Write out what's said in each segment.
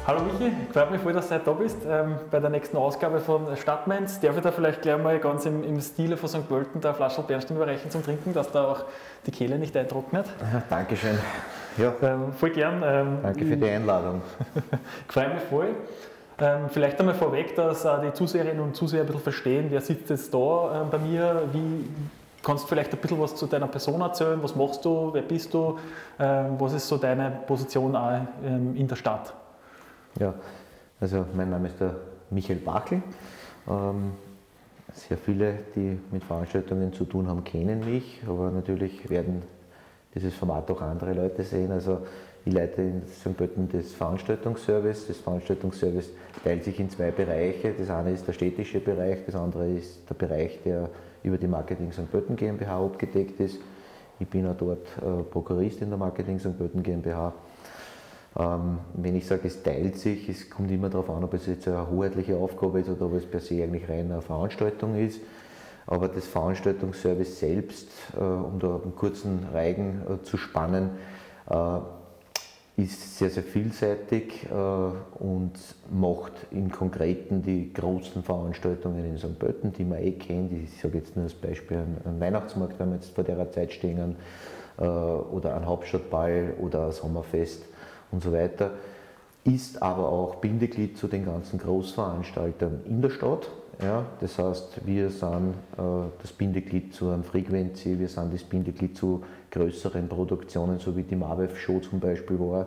Hallo Michi, freut mich voll, dass du heute da bist bei der nächsten Ausgabe von Stadtmainz. Darf ich da vielleicht gleich mal ganz im Stile von St. Pölten da eine Flasche Bernstein überreichen zum Trinken, dass da auch die Kehle nicht eintrocknet? Dankeschön. Ja, voll gern. danke für die Einladung. Ich freue mich voll. Vielleicht einmal vorweg, dass die Zuseherinnen und Zuseher ein bisschen verstehen, wer sitzt jetzt da bei mir, kannst du vielleicht ein bisschen was zu deiner Person erzählen, was machst du, wer bist du, was ist so deine Position auch in der Stadt? Ja, also mein Name ist der Michael Bachl. Sehr viele, die mit Veranstaltungen zu tun haben, kennen mich, aber natürlich werden dieses Format auch andere Leute sehen. Also ich leite in St. Pölten das Veranstaltungsservice. Das Veranstaltungsservice teilt sich in zwei Bereiche. Das eine ist der städtische Bereich, das andere ist der Bereich, der über die Marketing St. Pölten GmbH abgedeckt ist. Ich bin auch dort Prokurist in der Marketing St. Pölten GmbH. Wenn ich sage, es teilt sich, es kommt immer darauf an, ob es jetzt eine hoheitliche Aufgabe ist oder ob es per se eigentlich rein eine Veranstaltung ist. Aber das Veranstaltungsservice selbst, um da einen kurzen Reigen zu spannen, ist sehr, sehr vielseitig und macht im Konkreten die großen Veranstaltungen in St. Pölten, die man kennt. Ich sage jetzt nur als Beispiel einen Weihnachtsmarkt, wenn wir jetzt vor der Zeit stehen, oder einen Hauptstadtball oder ein Sommerfest und so weiter, ist aber auch Bindeglied zu den ganzen Großveranstaltern in der Stadt. Ja, das heißt, wir sind das Bindeglied zu einem Frequency, wir sind das Bindeglied zu größeren Produktionen, so wie die Marbev Show zum Beispiel war.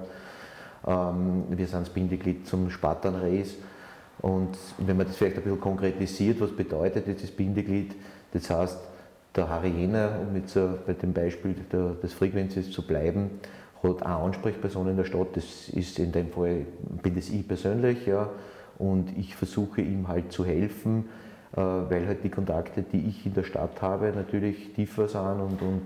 Wir sind das Bindeglied zum Spartan Race. Und wenn man das vielleicht ein bisschen konkretisiert, was bedeutet dieses Bindeglied? Das heißt, der Harry Jenner, um jetzt bei dem Beispiel des Frequencies zu bleiben, hat eine Ansprechperson in der Stadt, das ist in dem Fall, bin das ich persönlich, ja, und ich versuche ihm halt zu helfen, weil halt die Kontakte, die ich in der Stadt habe, natürlich tiefer sind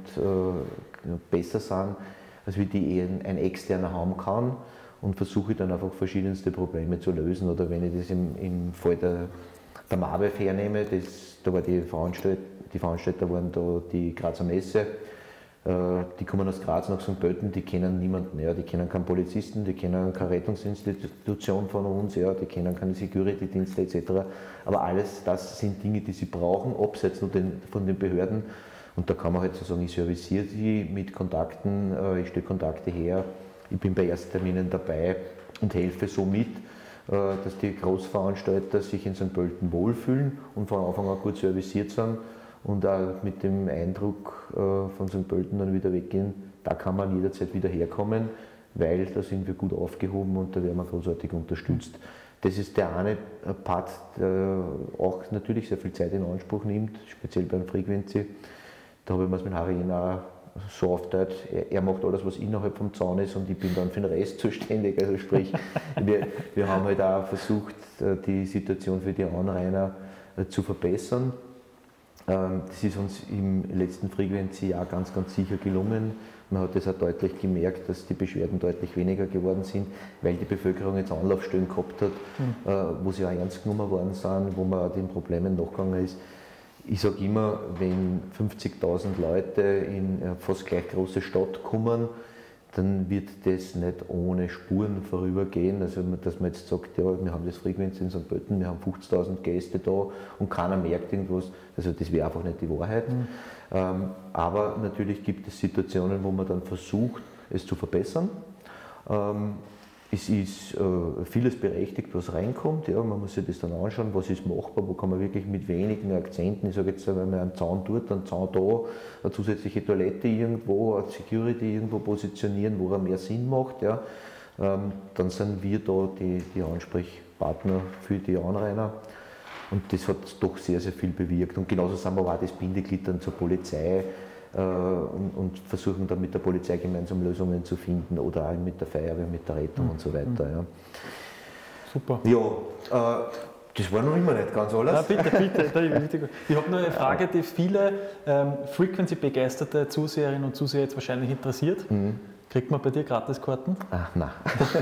und besser sind, als wie die ein Externer haben kann, und versuche dann einfach verschiedenste Probleme zu lösen. Oder wenn ich das im Fall der Marbev hernehme, da war die Veranstalter waren da die Grazer Messe. Die kommen aus Graz nach St. Pölten, die kennen niemanden, ja, die kennen keinen Polizisten, die kennen keine Rettungsinstitution von uns, ja, die kennen keine Security-Dienste etc. Aber alles das sind Dinge, die sie brauchen, abseits nur von den Behörden. Und da kann man halt so sagen, ich serviciere sie mit Kontakten, ich stelle Kontakte her, ich bin bei Erstterminen dabei und helfe so mit, dass die Großveranstalter sich in St. Pölten wohlfühlen und von Anfang an gut serviciert sind. Und auch mit dem Eindruck von St. Pölten dann wieder weggehen, da kann man jederzeit wieder herkommen, weil da sind wir gut aufgehoben und da werden wir großartig unterstützt. Das ist der eine Part, der auch natürlich sehr viel Zeit in Anspruch nimmt, speziell beim Frequency. Da habe ich mir es mit Harry Jenner so aufgeteilt, er macht alles, was innerhalb vom Zaun ist, und ich bin dann für den Rest zuständig. Also sprich, wir haben halt auch versucht, die Situation für die Anrainer zu verbessern. Das ist uns im letzten Frequency-Jahr ganz, ganz sicher gelungen. Man hat das auch deutlich gemerkt, dass die Beschwerden deutlich weniger geworden sind, weil die Bevölkerung jetzt Anlaufstellen gehabt hat, wo sie auch ernst genommen worden sind, wo man auch den Problemen nachgegangen ist. Ich sage immer, wenn 50.000 Leute in eine fast gleich große Stadt kommen, dann wird das nicht ohne Spuren vorübergehen. Also, dass man jetzt sagt, ja, wir haben das Frequenz in St. Pölten, wir haben 50.000 Gäste da und keiner merkt irgendwas. Also, das wäre einfach nicht die Wahrheit. Aber natürlich gibt es Situationen, wo man dann versucht, es zu verbessern. Es ist vieles berechtigt, was reinkommt. Ja, man muss sich das dann anschauen, was ist machbar, wo kann man wirklich mit wenigen Akzenten, ich sage jetzt, wenn man einen Zaun tut, einen Zaun da, eine zusätzliche Toilette irgendwo, eine Security irgendwo positionieren, wo er mehr Sinn macht, ja, dann sind wir da die Ansprechpartner für die Anrainer. Und das hat doch sehr, sehr viel bewirkt. Und genauso sind wir auch das Bindeglied dann zur Polizei. Und versuchen dann mit der Polizei gemeinsam Lösungen zu finden oder auch mit der Feuerwehr, mit der Rettung und so weiter. Ja. Super. Ja, das war noch immer nicht ganz alles. Ja, bitte. Ich habe nur eine Frage, die viele Frequency-begeisterte Zuseherinnen und Zuseher jetzt wahrscheinlich interessiert. Kriegt man bei dir Gratiskarten? Ach, nein.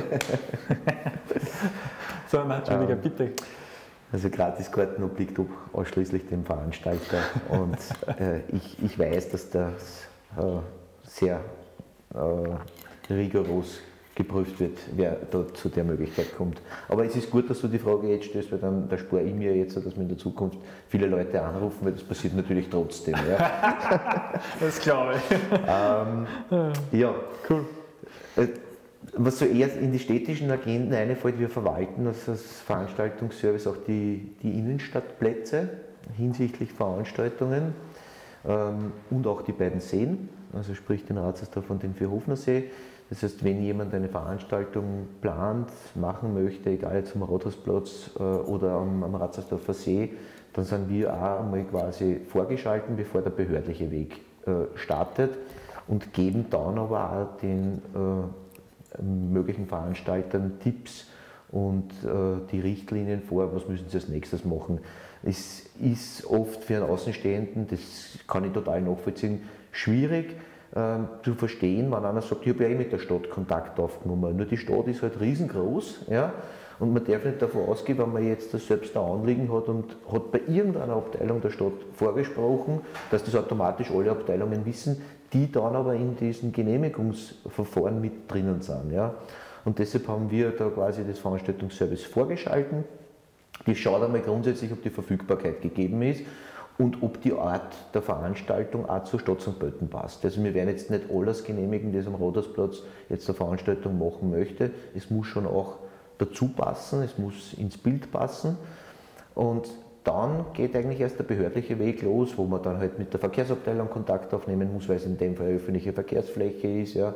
So, nein, Entschuldige, bitte. Also Gratiskarten obliegt ausschließlich dem Veranstalter, und ich weiß, dass das sehr rigoros geprüft wird, wer da zu der Möglichkeit kommt. Aber es ist gut, dass du die Frage jetzt stellst, weil dann da spare ich mir jetzt, dass wir in der Zukunft viele Leute anrufen, weil das passiert natürlich trotzdem. Ja. Das glaube ich. Ja, cool. Was so eher in die städtischen Agenden einfällt, wir verwalten als Veranstaltungsservice auch die Innenstadtplätze hinsichtlich Veranstaltungen und auch die beiden Seen, also sprich den Ratzersdorf und den Vierhofener-See. Das heißt, wenn jemand eine Veranstaltung plant, machen möchte, egal jetzt am Rathausplatz oder am Ratzersdorfer See, dann sind wir auch einmal quasi vorgeschalten, bevor der behördliche Weg startet und geben dann aber auch den möglichen Veranstaltern Tipps und die Richtlinien vor, was müssen sie als nächstes machen. Es ist oft für einen Außenstehenden, das kann ich total nachvollziehen, schwierig zu verstehen, wenn einer sagt, ich habe ja mit der Stadt Kontakt aufgenommen. Nur die Stadt ist halt riesengroß, ja, und man darf nicht davon ausgehen, wenn man jetzt das selbst ein Anliegen hat und hat bei irgendeiner Abteilung der Stadt vorgesprochen, dass das automatisch alle Abteilungen wissen, die dann aber in diesen Genehmigungsverfahren mit drinnen sind. Ja. Und deshalb haben wir da quasi das Veranstaltungsservice vorgeschalten. Die schaut einmal grundsätzlich, ob die Verfügbarkeit gegeben ist und ob die Art der Veranstaltung auch zur Stadt St. Pölten passt. Also wir werden jetzt nicht alles genehmigen, das am Rathausplatz jetzt eine Veranstaltung machen möchte. Es muss schon auch dazu passen, es muss ins Bild passen. Und dann geht eigentlich erst der behördliche Weg los, wo man dann halt mit der Verkehrsabteilung Kontakt aufnehmen muss, weil es in dem Fall öffentliche Verkehrsfläche ist. Ja.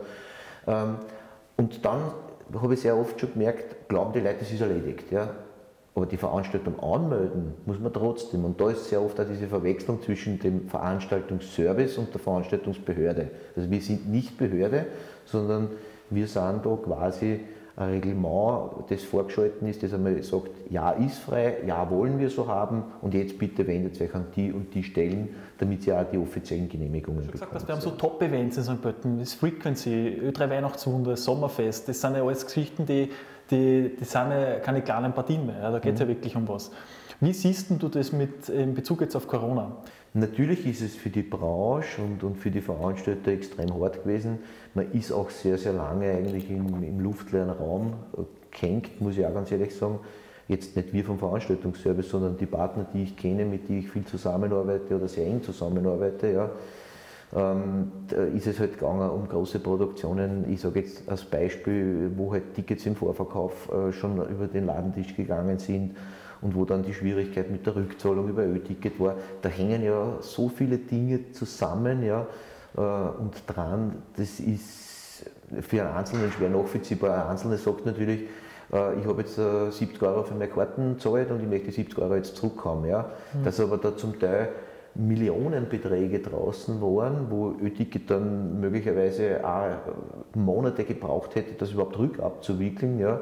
Und dann habe ich sehr oft schon gemerkt, glauben die Leute, es ist erledigt. Ja. Aber die Veranstaltung anmelden muss man trotzdem. Und da ist sehr oft auch diese Verwechslung zwischen dem Veranstaltungsservice und der Veranstaltungsbehörde. Also wir sind nicht Behörde, sondern wir sind da quasi ein Reglement, das vorgeschalten ist, das einmal sagt, ja ist frei, ja wollen wir so haben und jetzt bitte wendet euch an die und die Stellen, damit ihr auch die offiziellen Genehmigungen bekommt. Wir haben so Top-Events in St. Pölten, das Frequency, Ö3 Weihnachtswunder, Sommerfest, das sind ja alles Geschichten, die sind ja keine kleinen Partien mehr, ja, da geht es ja wirklich um was. Wie siehst du das in Bezug jetzt auf Corona? Natürlich ist es für die Branche und für die Veranstalter extrem hart gewesen. Man ist auch sehr, sehr lange eigentlich im luftleeren Raum gehängt, muss ich auch ganz ehrlich sagen. Jetzt nicht wir vom Veranstaltungsservice, sondern die Partner, die ich kenne, mit denen ich viel zusammenarbeite oder sehr eng zusammenarbeite. Ja. Da ist es halt gegangen um große Produktionen. Ich sage jetzt als Beispiel, wo halt Tickets im Vorverkauf schon über den Ladentisch gegangen sind und wo dann die Schwierigkeit mit der Rückzahlung über Ö-Ticket war. Da hängen ja so viele Dinge zusammen, ja, und dran, das ist für einen Einzelnen schwer nachvollziehbar. Ein Einzelner sagt natürlich, ich habe jetzt 70 Euro für meine Karten gezahlt und ich möchte die 70 Euro jetzt zurückhaben. Ja. Dass aber da zum Teil Millionenbeträge draußen waren, wo Ö-Ticket dann möglicherweise auch Monate gebraucht hätte, das überhaupt rückabzuwickeln. Ja.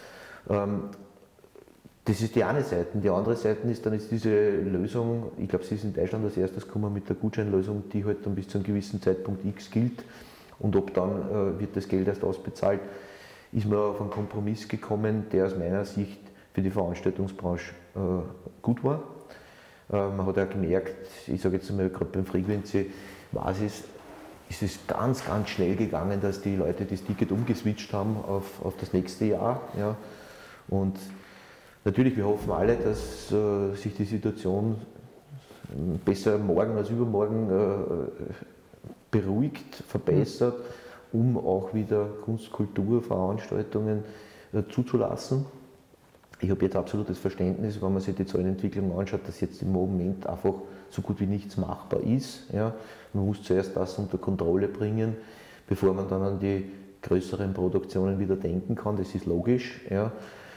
Das ist die eine Seite. Die andere Seite ist dann diese Lösung, ich glaube, sie ist in Deutschland als erstes gekommen mit der Gutscheinlösung, die halt dann bis zu einem gewissen Zeitpunkt X gilt und ab dann wird das Geld erst ausbezahlt, ist man auf einen Kompromiss gekommen, der aus meiner Sicht für die Veranstaltungsbranche gut war. Man hat auch gemerkt, ich sage jetzt einmal gerade beim Frequency, ist es ganz, ganz schnell gegangen, dass die Leute das Ticket umgeswitcht haben auf das nächste Jahr. Ja. Und natürlich, wir hoffen alle, dass sich die Situation besser morgen als übermorgen beruhigt, verbessert, um auch wieder Kunst-, Kulturveranstaltungen zuzulassen. Ich habe jetzt absolutes Verständnis, wenn man sich die Zahlenentwicklung anschaut, dass jetzt im Moment einfach so gut wie nichts machbar ist. Ja. Man muss zuerst das unter Kontrolle bringen, bevor man dann an die größeren Produktionen wieder denken kann. Das ist logisch. Ja.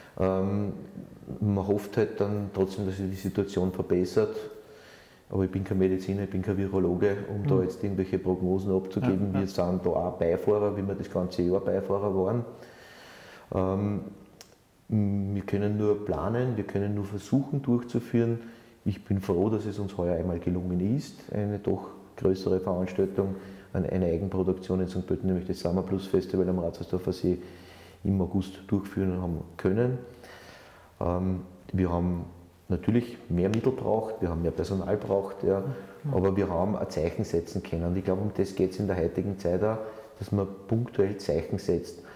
Man hofft halt dann trotzdem, dass sich die Situation verbessert. Aber ich bin kein Mediziner, ich bin kein Virologe, um da jetzt irgendwelche Prognosen abzugeben. Wir sind da auch Beifahrer, wie wir das ganze Jahr Beifahrer waren. Wir können nur planen, wir können nur versuchen durchzuführen. Ich bin froh, dass es uns heuer einmal gelungen ist, eine doch größere Veranstaltung, eine Eigenproduktion in St. Pölten, nämlich das Summer Plus Festival am Ratzersdorfer See im August durchführen haben können. Wir haben natürlich mehr Mittel braucht, wir haben mehr Personal braucht, ja, aber wir haben ein Zeichen setzen können. Und ich glaube, um das geht es in der heutigen Zeit auch, dass man punktuell Zeichen setzt.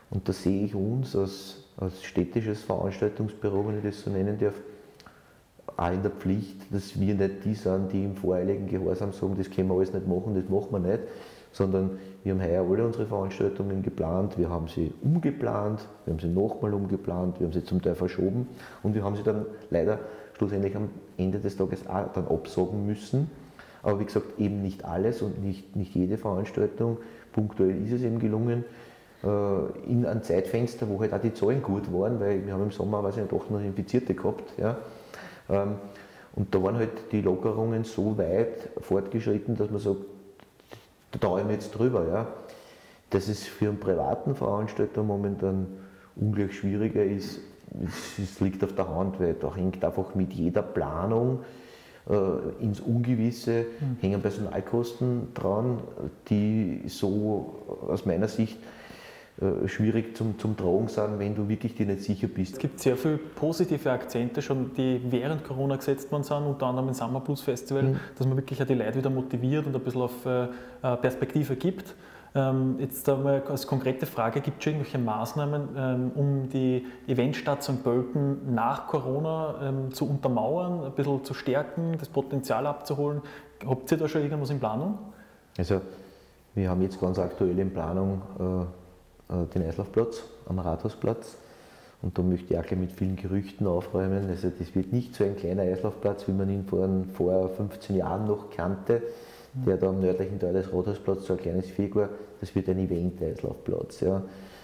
Und da sehe ich uns als städtisches Veranstaltungsbüro, wenn ich das so nennen darf, auch in der Pflicht, dass wir nicht die sind, die im voreiligen Gehorsam sagen, das können wir alles nicht machen, das machen wir nicht, sondern wir haben heuer alle unsere Veranstaltungen geplant, wir haben sie umgeplant, wir haben sie nochmal umgeplant, wir haben sie zum Teil verschoben und wir haben sie dann leider schlussendlich am Ende des Tages auch dann absagen müssen. Aber wie gesagt, eben nicht alles und nicht jede Veranstaltung. Punktuell ist es eben gelungen, in einem Zeitfenster, wo halt auch die Zahlen gut waren, weil wir haben im Sommer, weiß ich nicht, 800 Infizierte gehabt. Ja. Und da waren halt die Lockerungen so weit fortgeschritten, dass man sagt, da traue ich mir jetzt drüber. Ja. Dass es für einen privaten Veranstalter momentan ungleich schwieriger ist, es liegt auf der Hand, weil da hängt einfach mit jeder Planung ins Ungewisse hängen Personalkosten dran, die so aus meiner Sicht schwierig zum Tragen sind, wenn du wirklich dir nicht sicher bist. Es gibt sehr viele positive Akzente schon, die während Corona gesetzt worden sind, unter anderem im Summer Blues Festival, dass man wirklich auch die Leute wieder motiviert und ein bisschen auf Perspektive gibt. Jetzt einmal als konkrete Frage, gibt es schon irgendwelche Maßnahmen, um die Eventstadt St. Pölten nach Corona zu untermauern, ein bisschen zu stärken, das Potenzial abzuholen? Habt ihr da schon irgendwas in Planung? Also wir haben jetzt ganz aktuell in Planung den Eislaufplatz am Rathausplatz und da möchte ich auch gleich mit vielen Gerüchten aufräumen. Also das wird nicht so ein kleiner Eislaufplatz, wie man ihn vor 15 Jahren noch kannte, der da am nördlichen Teil des Rathausplatzes so ein kleines Viech war. Das wird ein Event-Eislaufplatz. Ja.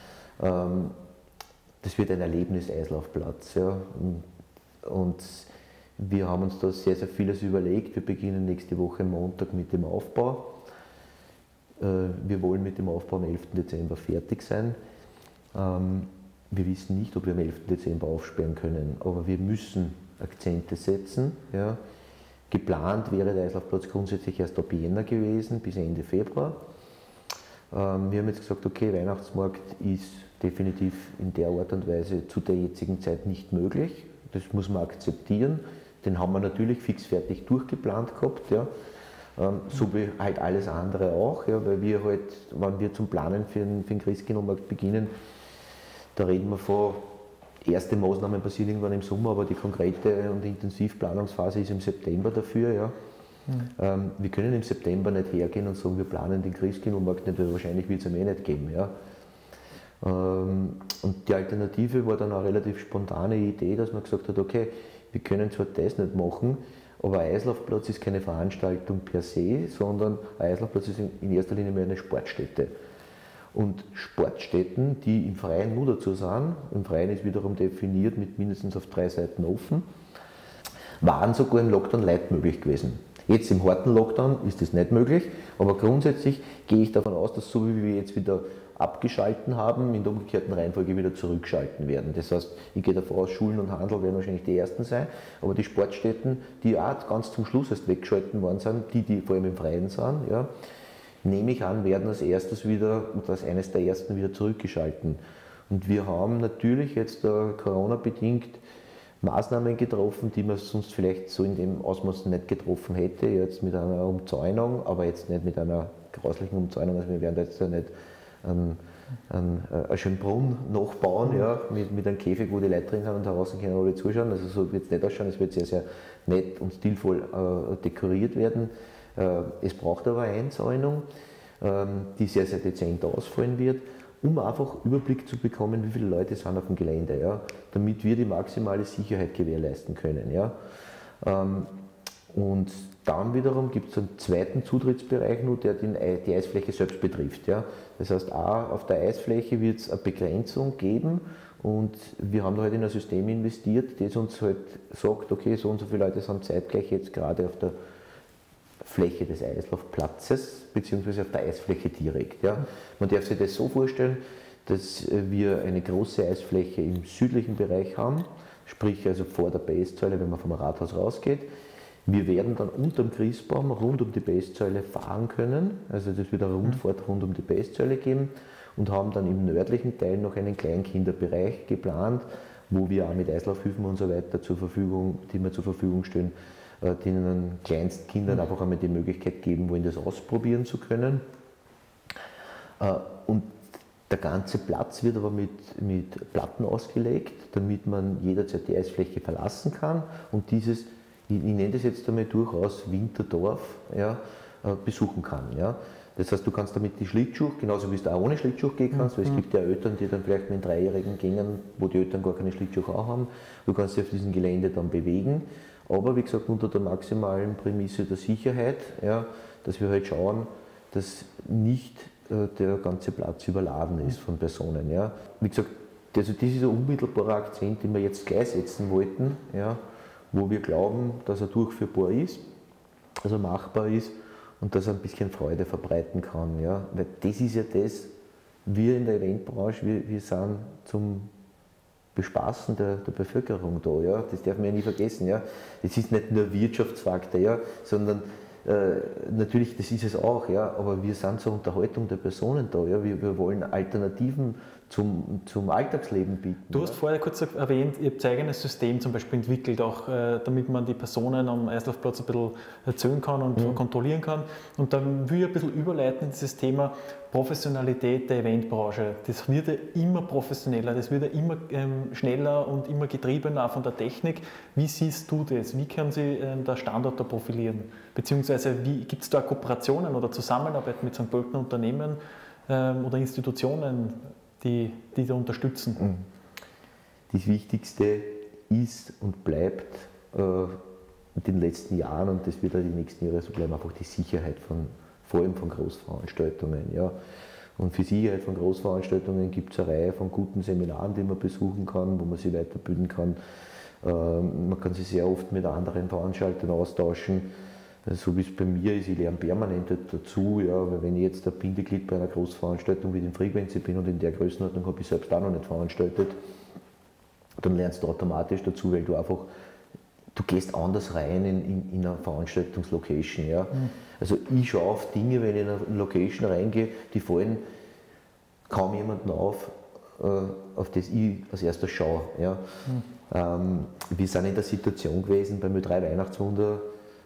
Das wird ein Erlebnis-Eislaufplatz. Ja. Und wir haben uns da sehr, sehr vieles überlegt. Wir beginnen nächste Woche Montag mit dem Aufbau. Wir wollen mit dem Aufbau am 11. Dezember fertig sein. Wir wissen nicht, ob wir am 11. Dezember aufsperren können, aber wir müssen Akzente setzen. Ja. Geplant wäre der Eislaufplatz grundsätzlich erst ab Jänner gewesen, bis Ende Februar. Wir haben jetzt gesagt, okay, Weihnachtsmarkt ist definitiv in der Art und Weise zu der jetzigen Zeit nicht möglich. Das muss man akzeptieren. Den haben wir natürlich fixfertig durchgeplant gehabt, ja. So wie halt alles andere auch, ja, weil wir halt, wenn wir zum Planen für den Christkindlmarkt beginnen, da reden wir von erste Maßnahmen passieren irgendwann im Sommer, aber die konkrete und Intensivplanungsphase ist im September dafür. Ja. Wir können im September nicht hergehen und sagen, wir planen den Christkindlmarkt nicht, weil wahrscheinlich wird es ihm eh nicht geben. Ja. Und die Alternative war dann auch eine relativ spontane Idee, dass man gesagt hat, okay, wir können zwar das nicht machen, aber ein Eislaufplatz ist keine Veranstaltung per se, sondern ein Eislaufplatz ist in erster Linie mehr eine Sportstätte. Und Sportstätten, die im Freien nur dazu sind, im Freien ist wiederum definiert mit mindestens auf 3 Seiten offen, waren sogar im Lockdown leicht möglich gewesen. Jetzt im harten Lockdown ist das nicht möglich, aber grundsätzlich gehe ich davon aus, dass so wie wir jetzt wieder abgeschalten haben, in der umgekehrten Reihenfolge wieder zurückschalten werden. Das heißt, ich gehe davon aus, Schulen und Handel werden wahrscheinlich die ersten sein, aber die Sportstätten, die auch ganz zum Schluss erst weggeschalten worden sind, die vor allem im Freien sind, ja, nehme ich an, werden als erstes wieder und als eines der ersten wieder zurückgeschalten. Und wir haben natürlich jetzt Corona-bedingt Maßnahmen getroffen, die man sonst vielleicht so in dem Ausmaß nicht getroffen hätte, jetzt mit einer Umzäunung, aber jetzt nicht mit einer grauslichen Umzäunung, also wir werden jetzt ja nicht einen schönen Brunnen nachbauen, ja, mit einem Käfig, wo die Leute drin sind und draußen können alle zuschauen, also so wird es nicht ausschauen, es wird sehr, sehr nett und stilvoll dekoriert werden. Es braucht aber eine Einzäunung, die sehr, sehr dezent ausfallen wird, um einfach Überblick zu bekommen, wie viele Leute sind auf dem Gelände, ja, damit wir die maximale Sicherheit gewährleisten können. Ja. Und dann wiederum gibt es einen zweiten Zutrittsbereich, nur, der die Eisfläche selbst betrifft. Ja. Das heißt, auch auf der Eisfläche wird es eine Begrenzung geben und wir haben da halt in ein System investiert, das uns halt sagt, okay, so und so viele Leute sind zeitgleich jetzt gerade auf der Fläche des Eislaufplatzes bzw. auf der Eisfläche direkt. Ja. Man darf sich das so vorstellen, dass wir eine große Eisfläche im südlichen Bereich haben, sprich also vor der Basesäule, wenn man vom Rathaus rausgeht. Wir werden dann unterm Christbaum rund um die Basesäule fahren können, also das wird eine Rundfahrt rund um die Basesäule geben und haben dann im nördlichen Teil noch einen kleinen Kinderbereich geplant, wo wir auch mit Eislaufhilfen und so weiter die wir zur Verfügung stellen, den Kleinstkindern einfach einmal die Möglichkeit geben wollen, das ausprobieren zu können. Und Der ganze Platz wird aber mit Platten ausgelegt, damit man jederzeit die Eisfläche verlassen kann und dieses, ich nenne das jetzt einmal durchaus Winterdorf, ja, besuchen kann. Ja. Das heißt, du kannst damit die Schlittschuh, genauso wie du auch ohne Schlittschuh gehen kannst, weil es gibt ja Eltern, die dann vielleicht mit 3-jährigen Gängen, wo die Eltern gar keine Schlittschuhe auch haben, du kannst dich auf diesem Gelände dann bewegen, aber wie gesagt unter der maximalen Prämisse der Sicherheit, ja, dass wir halt schauen, dass nicht der ganze Platz überladen ist von Personen. Ja. Wie gesagt, also das ist ein unmittelbarer Akzent, den wir jetzt gleich setzen wollten, ja, wo wir glauben, dass er durchführbar ist, dass er machbar ist und dass er ein bisschen Freude verbreiten kann. Ja. Weil das ist ja das, wir in der Eventbranche, wir sind zum Bespaßen der Bevölkerung da. Ja. Das darf man ja nie vergessen. Ja. Das ist nicht nur ein Wirtschaftsfaktor, ja, sondern natürlich, das ist es auch, ja, aber wir sind zur Unterhaltung der Personen da. Ja. Wir wollen Alternativen zum Alltagsleben bieten. Du hast vorher kurz erwähnt, ihr habt ein eigenes System zum Beispiel entwickelt, auch damit man die Personen am Eislaufplatz ein bisschen erzählen kann und kontrollieren kann. Und dann will ich ein bisschen überleiten in dieses Thema Professionalität der Eventbranche. Das wird ja immer professioneller, das wird ja immer schneller und immer getriebener auch von der Technik. Wie siehst du das? Wie können Sie den Standort da profilieren? Beziehungsweise gibt es da Kooperationen oder Zusammenarbeit mit St. Pöltener Unternehmen oder Institutionen, die da unterstützen? Das Wichtigste ist und bleibt in den letzten Jahren, und das wird auch die nächsten Jahre so bleiben, einfach die Sicherheit vor allem von Großveranstaltungen. Ja. Und für Sicherheit von Großveranstaltungen gibt es eine Reihe von guten Seminaren, die man besuchen kann, wo man sich weiterbilden kann. Man kann sich sehr oft mit anderen Veranstaltern austauschen. So wie es bei mir ist, ich lerne permanent dazu, ja, weil wenn ich jetzt ein Bindeglied bei einer Großveranstaltung wie dem Frequency bin und in der Größenordnung habe ich selbst auch noch nicht veranstaltet, dann lernst du automatisch dazu, weil du gehst anders rein in eine Veranstaltungslocation. Ja. Also ich schaue auf Dinge, wenn ich in eine Location reingehe, die fallen kaum jemandem auf das ich als erstes schaue. Ja. Wir sind in der Situation gewesen beim Ö3 Weihnachtswunder,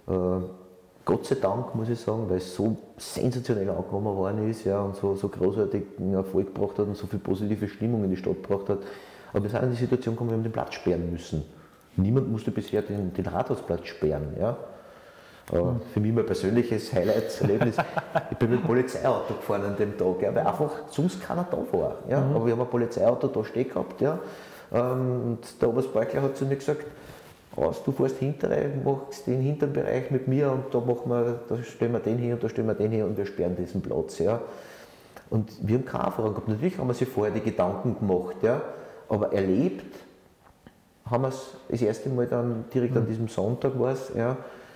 Gott sei Dank, muss ich sagen, weil es so sensationell angenommen worden ist, ja, und so großartigen Erfolg gebracht hat und so viel positive Stimmung in die Stadt gebracht hat. Aber wir sind in die Situation gekommen, wir haben den Platz sperren müssen. Niemand musste bisher den Rathausplatz sperren. Ja. Für mich mein persönliches Highlight-Erlebnis, ich bin mit dem Polizeiauto gefahren an dem Tag, ja, weil einfach sonst keiner da war. Ja. Aber wir haben ein Polizeiauto da stehen gehabt, ja, und der Oberstbeugler hat zu mir gesagt, du fährst hintere, machst den hinteren Bereich mit mir und da stellen wir den hier und da stellen wir den hier und wir sperren diesen Platz. Ja. Und wir haben keine Erfahrung gehabt. Natürlich haben wir sich vorher die Gedanken gemacht, ja, aber erlebt haben wir es das erste Mal dann direkt an diesem Sonntag ja.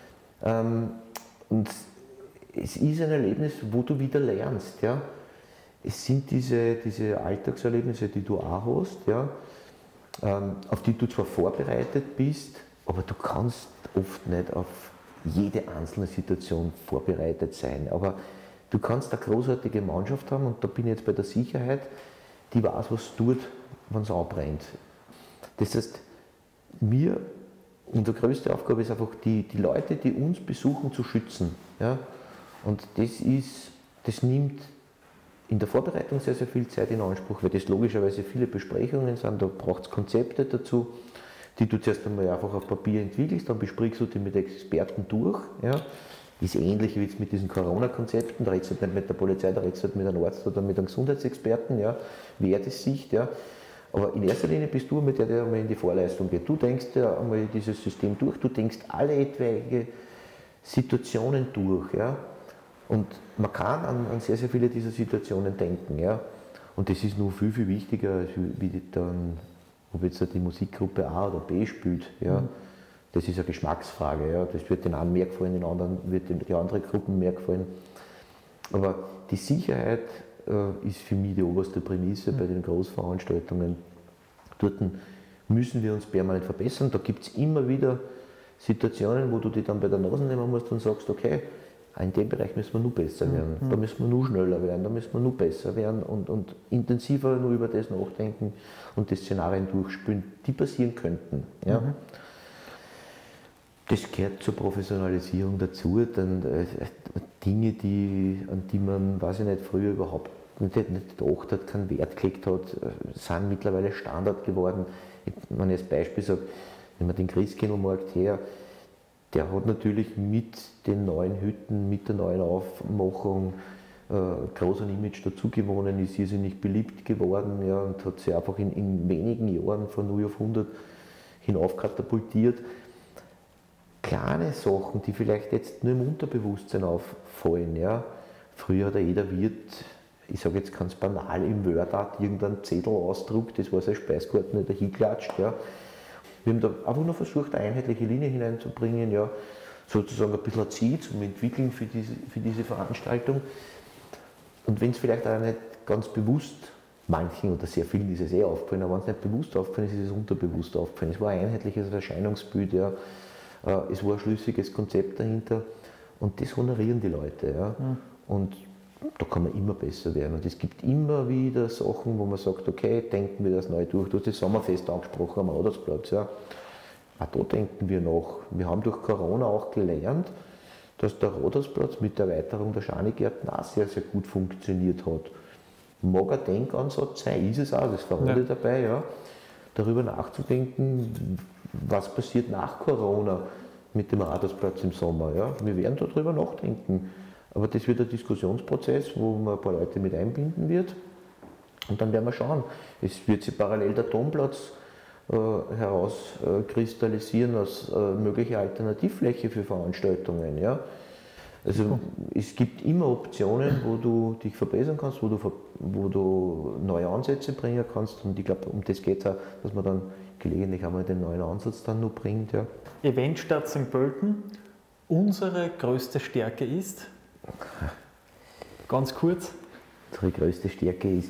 Und es ist ein Erlebnis, wo du wieder lernst. Ja. Es sind diese Alltagserlebnisse, die du auch hast, ja, auf die du zwar vorbereitet bist, aber du kannst oft nicht auf jede einzelne Situation vorbereitet sein. Aber du kannst eine großartige Mannschaft haben, und da bin ich jetzt bei der Sicherheit, die weiß, was tut, wenn es anbrennt. Das heißt, unsere größte Aufgabe ist einfach, die Leute, die uns besuchen, zu schützen. Ja? Und das nimmt in der Vorbereitung sehr, sehr viel Zeit in Anspruch, weil das logischerweise viele Besprechungen sind, da braucht es Konzepte dazu, die du zuerst einmal einfach auf Papier entwickelst, dann besprichst du die mit Experten durch. Ja. Das ist ähnlich wie jetzt mit diesen Corona-Konzepten, da redest du nicht mit der Polizei, da redest du mit einem Arzt oder mit einem Gesundheitsexperten, ja, wie er das sieht. Ja. Aber in erster Linie bist du mit der einmal in die Vorleistung geht. Du denkst ja einmal dieses System durch, du denkst alle etwaige Situationen durch. Ja. Und man kann an sehr, sehr viele dieser Situationen denken. Ja. Und das ist nur viel, viel wichtiger, als wie dann, ob jetzt die Musikgruppe A oder B spielt. Ja. Das ist eine Geschmacksfrage. Ja. Das wird den einen mehr gefallen, den anderen wird die andere Gruppen mehr gefallen. Aber die Sicherheit ist für mich die oberste Prämisse bei den Großveranstaltungen. Dort müssen wir uns permanent verbessern. Da gibt es immer wieder Situationen, wo du dich dann bei der Nase nehmen musst und sagst, okay, in dem Bereich müssen wir nur besser werden, da müssen wir nur schneller werden, da müssen wir nur besser werden und intensiver nur über das nachdenken und die Szenarien durchspielen, die passieren könnten. Ja. Das gehört zur Professionalisierung dazu, dann Dinge, an die man, weiß ich nicht, früher überhaupt nicht gedacht hat, keinen Wert gelegt hat, sind mittlerweile Standard geworden. Wenn ich als Beispiel sage, wenn man den Christkindlmarkt her, der hat natürlich mit den neuen Hütten, mit der neuen Aufmachung groß an Image dazugewonnen, ist irrsinnig beliebt geworden, ja, und hat sich einfach in wenigen Jahren von 0 auf 100 hinauf katapultiert. Kleine Sachen, die vielleicht jetzt nur im Unterbewusstsein auffallen. Ja. Früher hat jeder Wirt, ich sage jetzt ganz banal, im Wordart irgendeinen Zettel ausdruckt, das war sein Speiskarten nicht hinklatscht. Ja. Wir haben da einfach nur versucht, eine einheitliche Linie hineinzubringen, ja, sozusagen ein bisschen ein Ziel zum Entwickeln für diese Veranstaltung. Und wenn es vielleicht auch nicht ganz bewusst, manchen oder sehr vielen ist es aufgefallen, aber wenn es nicht bewusst aufgefallen ist, ist es unterbewusst aufgefallen. Es war ein einheitliches Erscheinungsbild, ja. Es war ein schlüssiges Konzept dahinter und das honorieren die Leute. Ja. Und da kann man immer besser werden. Und es gibt immer wieder Sachen, wo man sagt, okay, denken wir das neu durch. Du hast das Sommerfest angesprochen am Radersplatz. Ja. Auch da denken wir nach. Wir haben durch Corona auch gelernt, dass der Radersplatz mit der Erweiterung der Schanigärten auch sehr, sehr gut funktioniert hat. Mag ein Denkansatz sein, ist es auch, das verrate ich dabei, ja. Darüber nachzudenken, was passiert nach Corona mit dem Radersplatz im Sommer. Ja. Wir werden darüber nachdenken. Aber das wird ein Diskussionsprozess, wo man ein paar Leute mit einbinden wird. Und dann werden wir schauen. Es wird sich parallel der Domplatz herauskristallisieren als mögliche Alternativfläche für Veranstaltungen. Ja. Also es gibt immer Optionen, wo du dich verbessern kannst, wo du neue Ansätze bringen kannst. Und ich glaube, um das geht es auch, dass man dann gelegentlich einmal den neuen Ansatz dann noch bringt. Ja. Eventstadt St. Pölten, unsere größte Stärke ist? Ganz kurz. Unsere größte Stärke ist,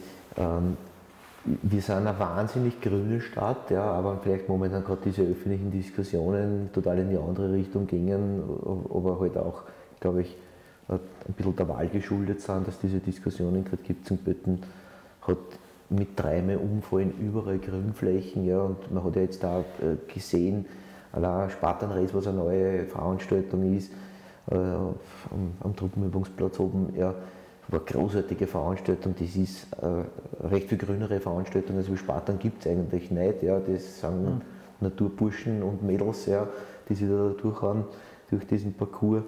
wir sind eine wahnsinnig grüne Stadt, ja, aber vielleicht momentan gerade diese öffentlichen Diskussionen total in die andere Richtung gingen, aber halt auch, glaube ich, ein bisschen der Wahl geschuldet sind, dass diese Diskussionen gerade gibt. St. Pölten hat mit dreimal Umfallen überall Grünflächen, ja, und man hat ja jetzt da gesehen, allein Spartanrace, was eine neue Veranstaltung ist, am Truppenübungsplatz oben, ja, war eine großartige Veranstaltung. Das ist recht viel grünere Veranstaltung als wie Spartan gibt es eigentlich nicht. Ja. Das sind Naturburschen und Mädels, ja, die sich da durchhauen, durch diesen Parcours.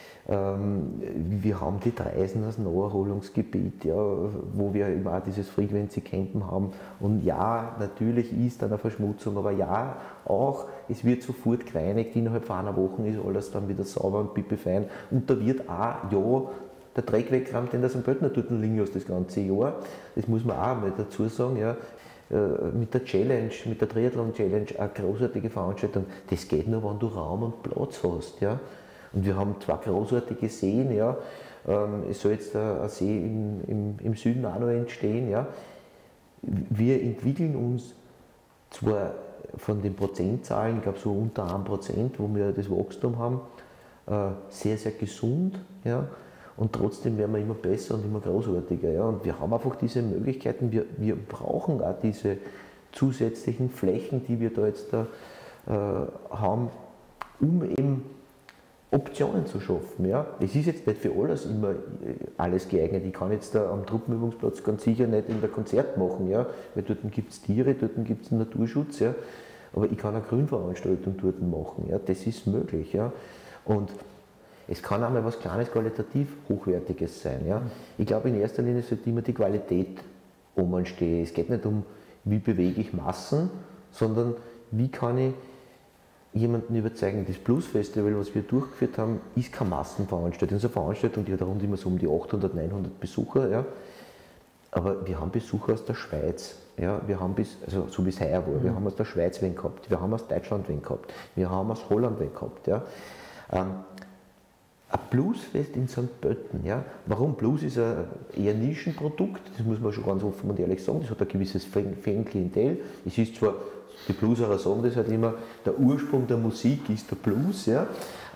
Wir haben die Dreisen als Naherholungsgebiet, ja, wo wir eben auch dieses Frequency Campen haben. Und ja, natürlich ist da eine Verschmutzung, aber ja, auch, es wird sofort gereinigt, innerhalb von einer Woche ist alles dann wieder sauber und pipi-fein. Und da wird auch, ja, der Dreck weggeräumt, den der St. Pöltener dort liegen lässt das ganze Jahr. Das muss man auch mal dazu sagen, ja. Mit der Challenge, mit der Triathlon-Challenge, eine großartige Veranstaltung, das geht nur, wenn du Raum und Platz hast, ja. Und wir haben zwei großartige Seen, ja. Es soll jetzt ein See im Süden auch noch entstehen. Ja. Wir entwickeln uns zwar von den Prozentzahlen, ich glaube so unter 1%, wo wir das Wachstum haben, sehr, sehr gesund. Ja. Und trotzdem werden wir immer besser und immer großartiger. Ja. Und wir haben einfach diese Möglichkeiten, wir brauchen auch diese zusätzlichen Flächen, die wir da jetzt haben, um eben Optionen zu schaffen. Ja. Es ist jetzt nicht für alles immer alles geeignet. Ich kann jetzt da am Truppenübungsplatz ganz sicher nicht in der Konzert machen, ja, weil dort gibt es Tiere, dort gibt es Naturschutz, ja, aber ich kann eine Grünveranstaltung dort machen. Ja. Das ist möglich. Ja. Und es kann auch mal was Kleines, qualitativ Hochwertiges sein. Ja. Ich glaube, in erster Linie sollte immer die Qualität anstehen. Es geht nicht um, wie bewege ich Massen, sondern wie kann ich jemanden überzeugen. Das Blues-Festival, was wir durchgeführt haben, ist keine Massenveranstaltung. Es ist eine Veranstaltung, die hat rund immer so um die 800, 900 Besucher. Ja. Aber wir haben Besucher aus der Schweiz. Ja. Wir haben also so wie es heuer war, wir haben aus der Schweiz wen gehabt, wir haben aus Deutschland wen gehabt, wir haben aus Holland wen gehabt. Ja. Ein Bluesfest in St. Pölten. Ja. Warum? Blues ist ein eher Nischenprodukt, das muss man schon ganz offen und ehrlich sagen, das hat ein gewisses Fan-Klientel. Es ist zwar, die Blueser sagen das halt immer, der Ursprung der Musik ist der Blues, ja.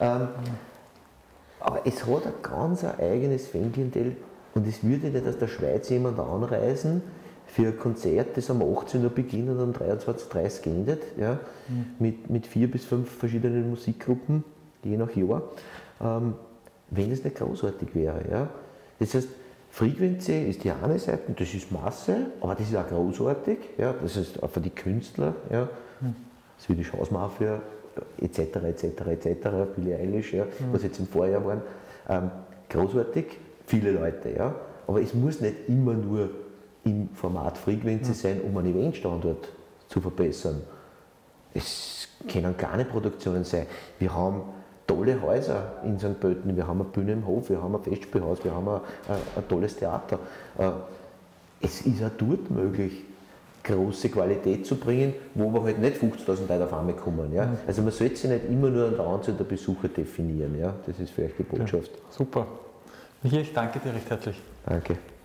Aber es hat ein ganz eigenes Fan-Klientel und es würde nicht aus der Schweiz jemand anreisen für ein Konzert, das um 18 Uhr beginnt und um 23:30 Uhr endet, ja, mit 4 bis 5 verschiedenen Musikgruppen, je nach Jahr, wenn es nicht großartig wäre. Ja. Das heißt, Frequency ist die eine Seite, das ist Masse, aber das ist auch großartig, ja, das ist auch für die Künstler, ja, Swedish House Mafia, etc., Billie Eilish, ja, was jetzt im Vorjahr waren, großartig, viele Leute, ja, aber es muss nicht immer nur im Format Frequency sein, um einen Eventstandort zu verbessern. Es können kleine Produktionen sein. Wir haben tolle Häuser in St. Pölten, wir haben eine Bühne im Hof, wir haben ein Festspielhaus, wir haben ein tolles Theater. Es ist auch dort möglich, große Qualität zu bringen, wo wir halt nicht 50.000 Leute auf einmal kommen. Ja? Also man sollte sich nicht immer nur an der Anzahl der Besucher definieren. Ja? Das ist vielleicht die Botschaft. Ja, super. Michael, ich danke dir recht herzlich. Danke.